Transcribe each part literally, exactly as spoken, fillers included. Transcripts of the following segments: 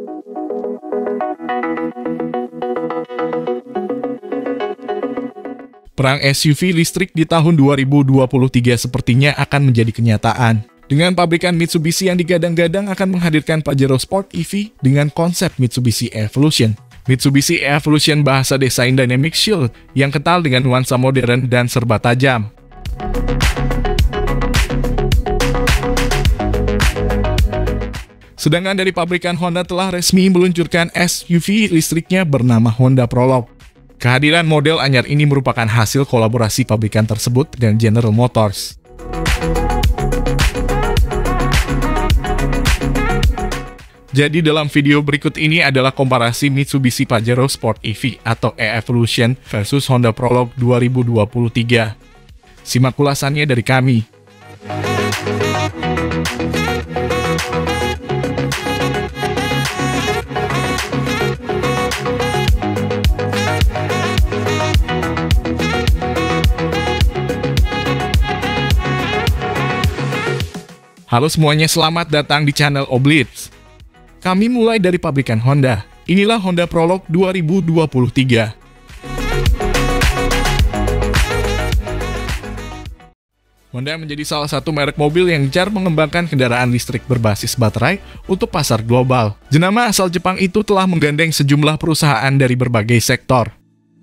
Perang S U V listrik di tahun dua ribu dua puluh tiga sepertinya akan menjadi kenyataan. Dengan pabrikan Mitsubishi yang digadang-gadang akan menghadirkan Pajero Sport E V dengan konsep Mitsubishi Evolution. Mitsubishi Evolution bahasa desain Dynamic Shield yang kental dengan nuansa modern dan serba tajam. Sedangkan dari pabrikan Honda telah resmi meluncurkan S U V listriknya bernama Honda Prologue. Kehadiran model anyar ini merupakan hasil kolaborasi pabrikan tersebut dengan General Motors. Jadi dalam video berikut ini adalah komparasi Mitsubishi Pajero Sport E V atau E-Evolution versus Honda Prologue dua ribu dua puluh tiga. Simak ulasannya dari kami. Halo semuanya, selamat datang di channel Oblitz. Kami mulai dari pabrikan Honda. Inilah Honda Prologue dua ribu dua puluh tiga. Honda menjadi salah satu merek mobil yang gencar mengembangkan kendaraan listrik berbasis baterai untuk pasar global. Jenama asal Jepang itu telah menggandeng sejumlah perusahaan dari berbagai sektor.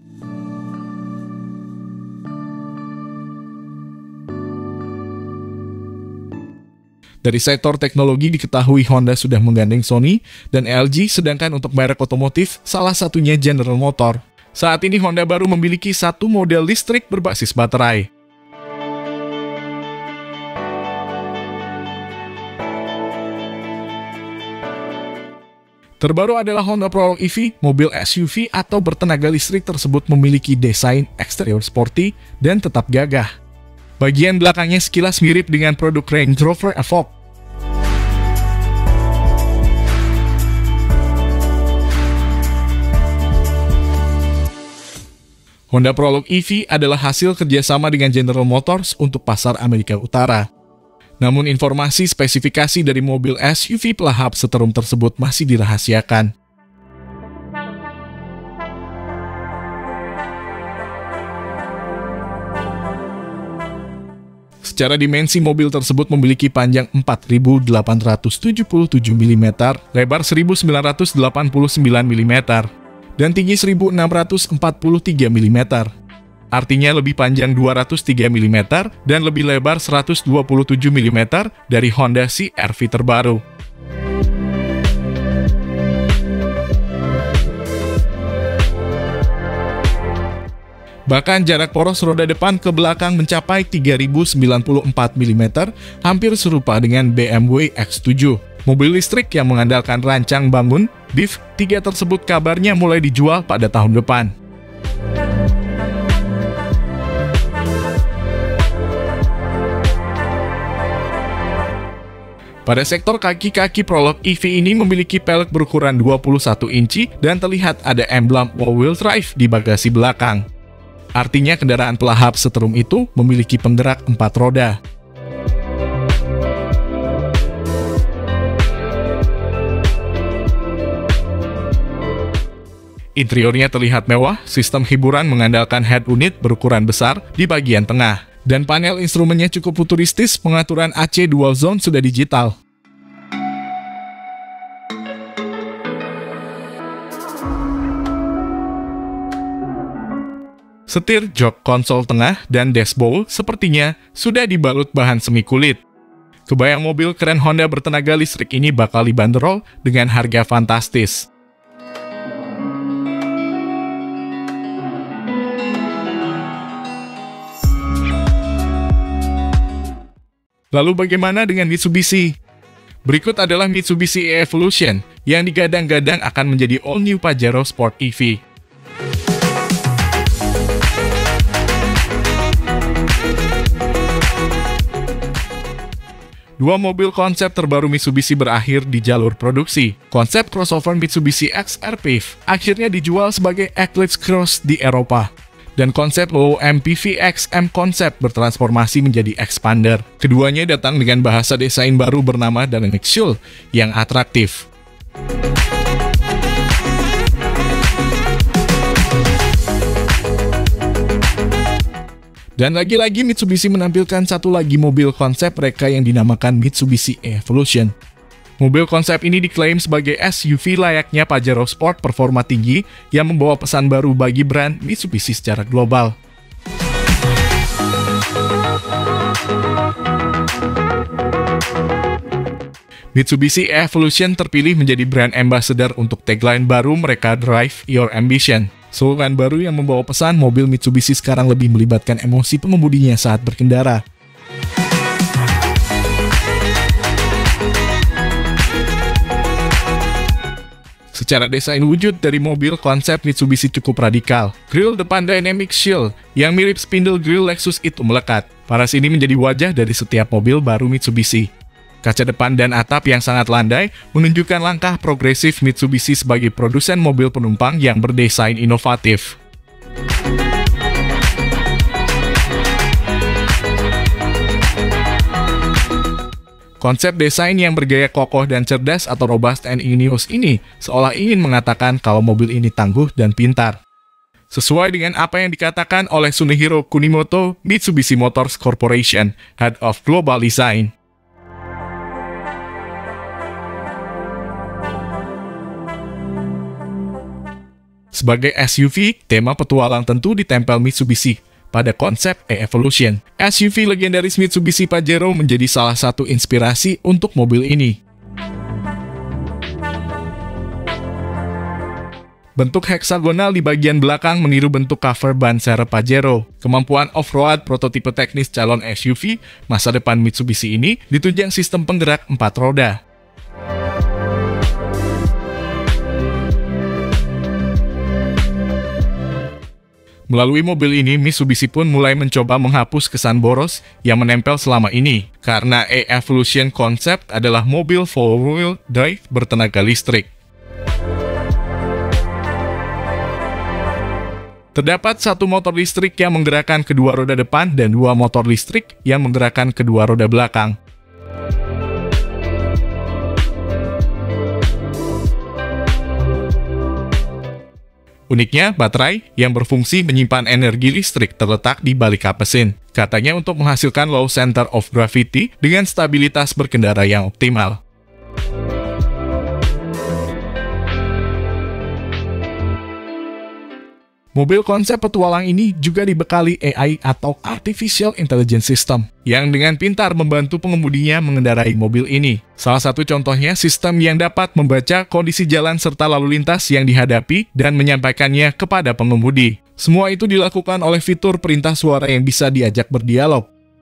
Dari sektor teknologi diketahui Honda sudah menggandeng Sony dan L G, sedangkan untuk merek otomotif salah satunya General Motors. Saat ini Honda baru memiliki satu model listrik berbasis baterai. Terbaru adalah Honda Prologue E V, mobil S U V atau bertenaga listrik tersebut memiliki desain eksterior sporty dan tetap gagah. Bagian belakangnya sekilas mirip dengan produk Range Rover Evoque. Honda Prologue E V adalah hasil kerjasama dengan General Motors untuk pasar Amerika Utara. Namun informasi spesifikasi dari mobil S U V pelahap seterum tersebut masih dirahasiakan. Secara dimensi, mobil tersebut memiliki panjang empat ribu delapan ratus tujuh puluh tujuh milimeter, lebar seribu sembilan ratus delapan puluh sembilan milimeter, dan tinggi seribu enam ratus empat puluh tiga milimeter. Artinya lebih panjang dua ratus tiga milimeter dan lebih lebar seratus dua puluh tujuh milimeter dari Honda C R-V terbaru. Bahkan jarak poros roda depan ke belakang mencapai tiga ribu sembilan puluh empat milimeter, hampir serupa dengan B M W X tujuh. Mobil listrik yang mengandalkan rancang bangun B I F tiga tersebut kabarnya mulai dijual pada tahun depan. Pada sektor kaki-kaki Prologue E V ini memiliki pelek berukuran dua puluh satu inci dan terlihat ada emblem all-wheel drive di bagasi belakang. Artinya kendaraan pelahap seterum itu memiliki penggerak empat roda. Interiornya terlihat mewah, sistem hiburan mengandalkan head unit berukuran besar di bagian tengah. Dan panel instrumennya cukup futuristis, pengaturan A C Dual Zone sudah digital. Setir, jok konsol tengah, dan dashboard sepertinya sudah dibalut bahan semi kulit. Kebayang mobil keren Honda bertenaga listrik ini bakal dibanderol dengan harga fantastis. Lalu bagaimana dengan Mitsubishi? Berikut adalah Mitsubishi E-Evolution yang digadang-gadang akan menjadi all-new Pajero Sport E V. Dua mobil konsep terbaru Mitsubishi berakhir di jalur produksi. Konsep crossover Mitsubishi X R P V akhirnya dijual sebagai Eclipse Cross di Eropa. Dan konsep Low M P V X M Concept bertransformasi menjadi Expander. Keduanya datang dengan bahasa desain baru bernama Dynamic Shield yang atraktif. Dan lagi-lagi Mitsubishi menampilkan satu lagi mobil konsep mereka yang dinamakan Mitsubishi Evolution. Mobil konsep ini diklaim sebagai S U V layaknya Pajero Sport performa tinggi yang membawa pesan baru bagi brand Mitsubishi secara global. Mitsubishi Evolution terpilih menjadi brand ambassador untuk tagline baru mereka Drive Your Ambition. Slogan baru yang membawa pesan mobil Mitsubishi sekarang lebih melibatkan emosi pengemudinya saat berkendara. Secara desain wujud dari mobil konsep Mitsubishi cukup radikal. Grill depan Dynamic Shield yang mirip spindle grill Lexus itu melekat. Paras ini menjadi wajah dari setiap mobil baru Mitsubishi. Kaca depan dan atap yang sangat landai menunjukkan langkah progresif Mitsubishi sebagai produsen mobil penumpang yang berdesain inovatif. Konsep desain yang bergaya kokoh dan cerdas atau robust and ingenious ini seolah ingin mengatakan kalau mobil ini tangguh dan pintar. Sesuai dengan apa yang dikatakan oleh Sunehiro Kunimoto, Mitsubishi Motors Corporation, Head of Global Design. Sebagai S U V, tema petualang tentu ditempel Mitsubishi pada konsep E-Evolution. S U V legendaris Mitsubishi Pajero menjadi salah satu inspirasi untuk mobil ini. Bentuk heksagonal di bagian belakang meniru bentuk cover ban serep Pajero. Kemampuan off-road prototipe teknis calon S U V masa depan Mitsubishi ini ditunjang sistem penggerak empat roda. Melalui mobil ini, Mitsubishi pun mulai mencoba menghapus kesan boros yang menempel selama ini, karena E-Evolution Concept adalah mobil four-wheel drive bertenaga listrik. Terdapat satu motor listrik yang menggerakkan kedua roda depan dan dua motor listrik yang menggerakkan kedua roda belakang. Uniknya, baterai yang berfungsi menyimpan energi listrik terletak di balik kap mesin. Katanya untuk menghasilkan low center of gravity dengan stabilitas berkendara yang optimal. Mobil konsep petualang ini juga dibekali A I atau Artificial Intelligence System, yang dengan pintar membantu pengemudinya mengendarai mobil ini. Salah satu contohnya sistem yang dapat membaca kondisi jalan serta lalu lintas yang dihadapi dan menyampaikannya kepada pengemudi. Semua itu dilakukan oleh fitur perintah suara yang bisa diajak berdialog.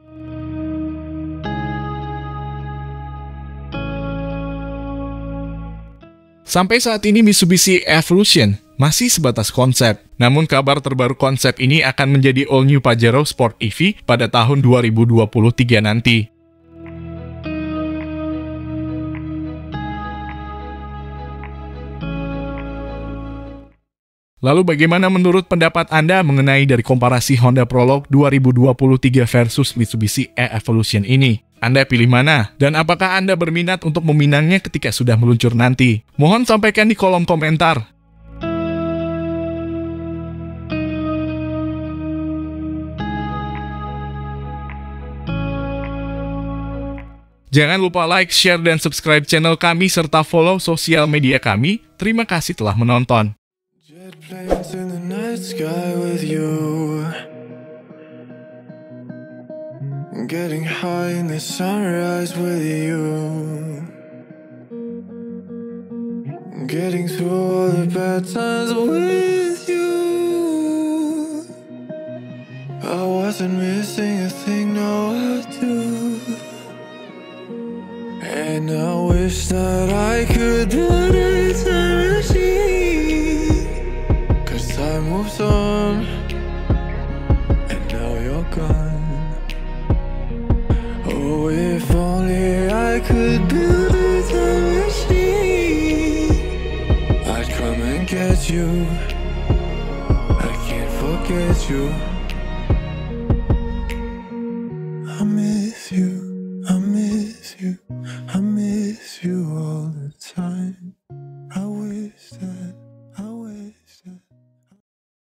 Sampai saat ini Mitsubishi Evolution masih sebatas konsep. Namun kabar terbaru konsep ini akan menjadi all new Pajero Sport E V pada tahun dua ribu dua puluh tiga nanti. Lalu bagaimana menurut pendapat Anda mengenai dari komparasi Honda Prologue dua ribu dua puluh tiga versus Mitsubishi E-Evolution ini? Anda pilih mana? Dan apakah Anda berminat untuk meminangnya ketika sudah meluncur nanti? Mohon sampaikan di kolom komentar. Jangan lupa like, share, dan subscribe channel kami serta follow sosial media kami. Terima kasih telah menonton. Jet planes in the night sky with you. Getting high in the sunrise with you. Getting through all the bad times with you. I wasn't missing a thing, now I do. And I wish that I could build a time machine, 'cause time moves on, and now you're gone. Oh, if only I could build a time machine, I'd come and get you. I can't forget you.